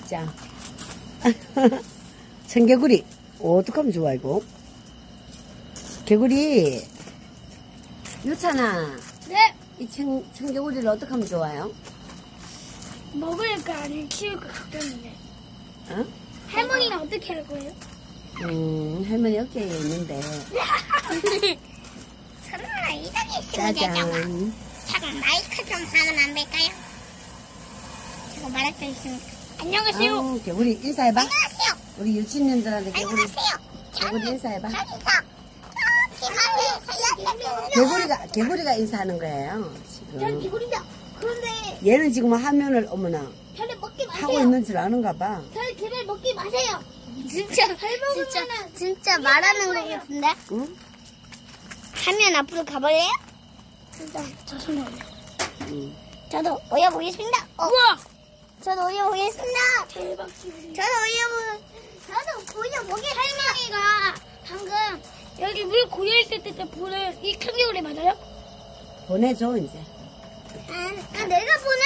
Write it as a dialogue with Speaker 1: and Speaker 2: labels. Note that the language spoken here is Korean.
Speaker 1: 진짜. 청개구리. 어떡하면 좋아, 이거? 개구리. 유찬아.
Speaker 2: 네.
Speaker 1: 이 청개구리를 어떻게 하면 좋아요?
Speaker 2: 먹을까 아니면 키울까 걱정인데.
Speaker 1: 어?
Speaker 2: 할머니는 어떻게 할 거예요?
Speaker 1: 할머니 어깨에 있는데.
Speaker 3: 설마 이덕이 있으면 되죠.
Speaker 1: 짜잔.
Speaker 3: 잠깐 마이크 좀 하나만 안 될까요? 제가 말할 수 있습니다.
Speaker 2: 안녕하세요.
Speaker 1: 아우, 개구리 인사해봐.
Speaker 3: 안녕하세요.
Speaker 1: 우리 유치님들한테 개구리,
Speaker 3: 안녕하세요.
Speaker 1: 개구리 인사해봐.
Speaker 3: 저기서 비만을
Speaker 1: 개구리가 인사하는 거예요,
Speaker 2: 전
Speaker 1: 지금.
Speaker 2: 개구리다. 그런데
Speaker 1: 얘는 지금 화면을, 어머나,
Speaker 2: 저를 먹지
Speaker 1: 하고
Speaker 2: 마세요.
Speaker 1: 있는 줄 아는가 봐.
Speaker 2: 저를 제발 먹지 마세요.
Speaker 3: 진짜 말하는 거 같은데?
Speaker 1: 응?
Speaker 3: 화면 앞으로 가볼래요?
Speaker 2: 진짜 저 손으로.
Speaker 1: 응.
Speaker 3: 저도 올려보겠습니다.
Speaker 2: 우와.
Speaker 3: 저도 올려보겠습니다.
Speaker 2: 대박 기분.
Speaker 3: 저도 올려보게
Speaker 2: 할머니가 방금 여기 물 고여있을 때 보는 이 청개구리 맞아요?
Speaker 1: 보내줘, 이제.
Speaker 3: 내가 보는